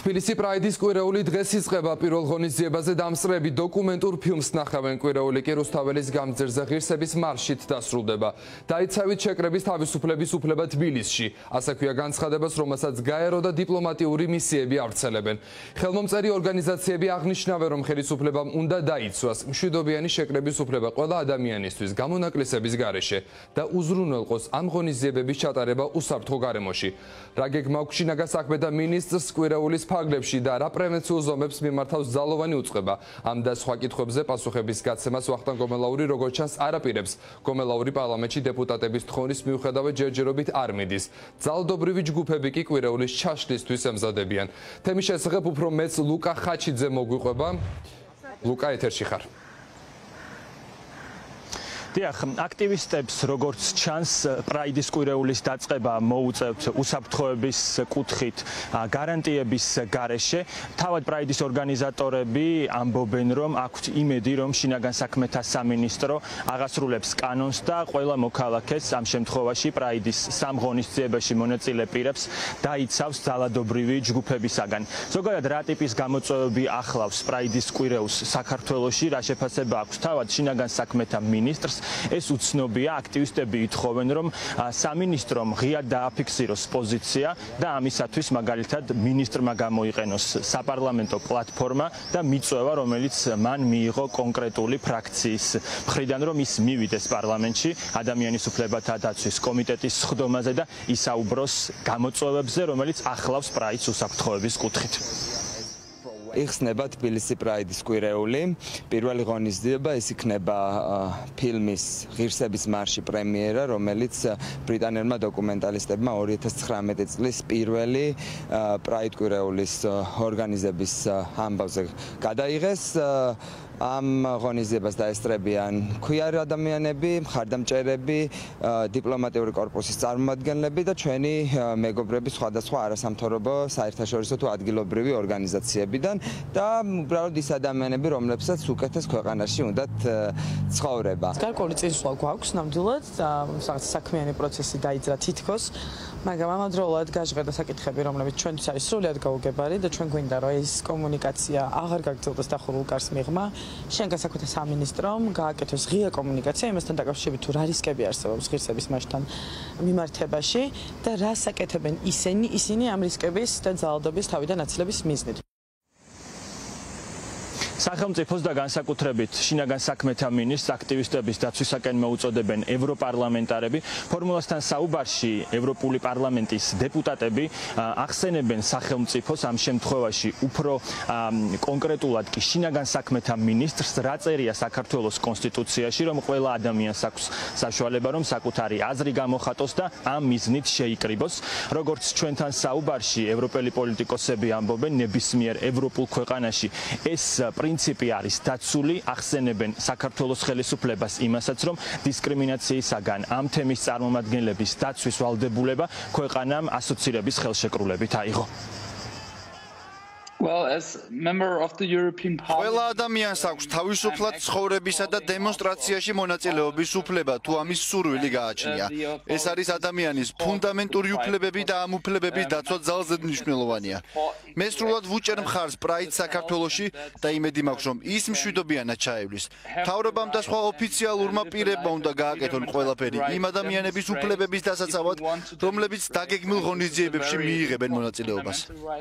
თბილისი პრაიდის კვირეული დღეს იწყება. პირველ ღონისძიებაზე დამსწრეები დოკუმენტურ ფილმს ნახავენ. კვირეული კი რუსთაველის გამზირზე ღირსების მარშით დასრულდება. დაიცავით შეკრების თავისუფლების უფლება თბილისში. ასაქვია განცხადებას, რომელსაც გაერო და დიპლომატიური მისიები ავრცელებენ. ხელმომწერი ორგანიზაციები აღნიშნავენ, რომ ხელისუფლებამ უნდა დაიცვას მშვიდობიანი შეკრების უფლება ყველა ადამიანისთვის გამონაკლისების გარეშე და უზრუნველყოს ამ ღონისძიებების ჩატარება უსაფრთხო გარემოში. რა გეგმა აქვს შინაგან საქმეთა მინისტრს კვირეულის ფარგლებში და რა პრევენციულ ზომებს მიმართავს ძალოვანი უწყება. ამ და სხვა კითხვებზე პასუხების გაცემას ვახტანგ გომელაური როგორც ჩანს არაპირებს. გომელაური პარლამენტში დეპუტატების თხოვნის მიუხედავად ჯერჯერობით არ მიდის. ძალადობრივი ჯგუფები კი კვირეულის ჩაშლისთვის ემზადებიან. თემის შესახებ უფრო მეც ლუკა ხაჩიძე მოგვიყვება. ლუკა, ეთერში ხარ. დიახ, აქტივისტებს როგორც ჩანს პრაიდის კვირეულის დაწყება მოუწევთ უსაფრთხოების კუთხით გარანტიების გარეშე. თავად პრაიდის ორგანიზატორები ამბობენ, რომ აქვთ იმედი, რომ შინაგან საქმეთა სამინისტრო აღასრულებს კანონს და ყველა მოქალაქეს ამ შემთხვევაში პრაიდის სამ ღონისძიებაში მონაწილე პირებს დაიცავს ძალადობრივი ჯგუფებისაგან. ზოგადად რა ტიპის გამოწვევები ახლავს პრაიდის კვირეულს საქართველოში, რა შეფასება აქვს თავად შინაგან საქმეთა მინისტრს? ეს უცნობია. აქტივისტები ითხოვენ, რომ სამინისტრომ ღიად დააფიქსიროს პოზიცია და ამისათვის მაგალითად მინისტრმა გამოიყენოს საპარლამენტო პლატფორმა და მიწვევა, რომელიც მან მიიღო კონკრეტული ფრაქციის მხრიდან, რომ ის მივიდეს პარლამენტში ადამიანის უფლებათა დაცვის კომიტეტის სხდომაზე და ისაუბროს გამოწვევებზე, რომელიც ახლავს პრაიდს უსაფრთხოების კუთხით. იხსნება თბილისი პრაიდის კვირეული. პირველი ღონისძიება ის იქნება ფილმის ღირსების მარში პრემიერა, რომელიც ბრიტანელმა დოკუმენტალისტებმა 2019 წლის პირველი პრაიდ კვირეულის ორგანიზების ამბავზე გადაიღეს. ამ ღონისძიებას დაესწრებიან ქუიარი ადამიანები, მხარდამჭერები, დიპლომატიური კორპუსის წარმომადგენლები და ჩვენი მეგობრები სხვადასხვა არასამთავრობო საერთაშორისო თუ ადგილობრივი ორგანიზაციებიდან და უბრალოდ ის ადამიანები, რომლებსაც უკეთეს ქვეყანაში უნდათ ცხოვრება. გარკვეული წინსვლა გვაქვს ნამდვილად, რაღაც საქმიანი პროცესი დაიძრა თითქოს, მაგრამ ამავდროულად გაჟღერდა საკითხები, რომლებიც ჩვენთვის არის სრულიად გაუგებარი და ჩვენ გვინდა, რომ ეს კომუნიკაცია აღარ გაგრძელდეს დახურულ კარს მიღმა. შინაგან საქმეთა სამინისტრომ გააკეთოს ღია კომუნიკაცია იმასთან დაკავშირებით, თუ რა რისკები არსებობს ღირსების მარშთან მიმართებაში და რას აკეთებენ ისინი ამ რისკების და ძალადობის თავიდან აცილების მიზნით. სახელმწიფოს და განსაკუთრებით შინაგან საქმეთა მინისტრს აქტივისტების დაცვისაკენ მოუწოდებენ ევროპარლამენტარები. ფორმულასთან საუბარში ევროპული პარლამენტის დეპუტატები ახსენებენ სახელმწიფოს ამ შემთხვევაში უფრო კონკრეტულად კი შინაგან საქმეთა მინისტრს რა წერია საქართველოს კონსტიტუციაში, რომ ყველა ადამიანს აქვს საშუალება, რომ საკუთარი აზრი გამოხატოს და ამ მიზნით შეიკრიბოს. როგორც ჩვენთან საუბარში ევროპელი პოლიტიკოსები ამბობენ, ნებისმიერ ევროპულ ქვეყანაში ეს პრინციპი არის დაცული, ახსენებენ საქართველოს ხელისუფლებას იმასაც, რომ დისკრიმინაციისაგან ამ თემის წარმომადგენლების დაცვის ვალდებულება ქვეყანამ ასოცირების ხელშეკრულებით აიღო. ყველა ადამიანს აქვს თავისუფლად ცხოვრებისა და დემონსტრაციაში მონაწილეობის უფლება, თუ ამის სურვილი გააჩნია. ეს არის ადამიანის ფუნდამენტური უფლებები და ამ უფლებების დაცვა ძალზედ მნიშვნელოვანია. მე სრულად ვუჭერ მხარს პრაიდს საქართველოში და იმედი მაქვს, რომ ის მშვიდობიანად ჩაევლის. მთავრობამ და სხვა ოფიციალურმა პირებმა უნდა გააკეთონ ყველაფერი იმ ადამიანების უფლებების დასაცავად, რომლებიც დაგეგმილ ღონისძიებებში მიიღებენ მონაწილეობას.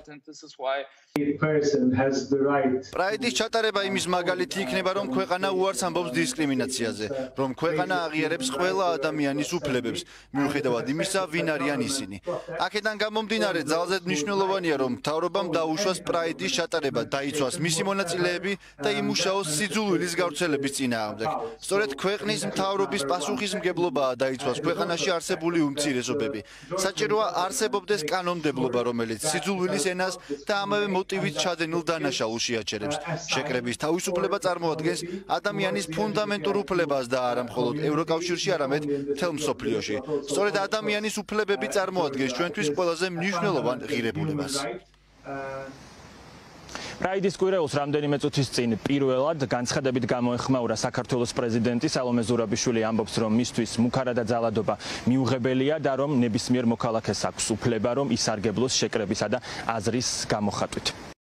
პრაიდის ჩატარება იმის მაგალითი იქნება, რომ ქვეყანა უარს ამბობს დისკრიმინაციაზე, რომ ქვეყანა აღიარებს ყველა ადამიანის უფლებებს, მიუხედავად იმისა, ვინ არიან ისინი. აქედან გამომდინარე, ძალზედ მნიშვნელოვანია, რომ მთავრობამ დაუშვას პრაიდის ჩატარება, დაიცვას მისი მონაწილეები და იმუშაოს სიძულვილის გავრცელების წინააღმდეგ. სწორედ ქვეყნის მთავრობის პასუხისმგებლობაა დაიცვას ქვეყანაში არსებული უმცირესობები. საჭიროა არსებობდეს კანონმდებლობა, რომელიც სიძულვილის ენას და ამავე მოტივით ჩადენილ დანაშაულს შეაჩერებს. შეკრების თავისუფლება წარმოადგენს ადამიანის ფუნდამენტურ უფლებას და არა მხოლოდ ევროკავშირში, არამედ მთელ მსოფლიოში. სწორედ ადამიანის უფლებები წარმოადგენს ჩვენთვის ყველაზე მნიშვნელოვან ღირებულებას. პრაიდის კვირეულს რამდენიმე წუთის წინ პირველად განცხადებით გამოეხმაურა საქართველოს პრეზიდენტი სალომე ზურაბიშვილი, ამბობს, რომ მისთვის მუქარა და ძალადობა მიუღებელია და რომ ნებისმიერ მოქალაქეს აქვს უფლება, რომ ისარგებლოს შეკრებისა და აზრის გამოხატვით.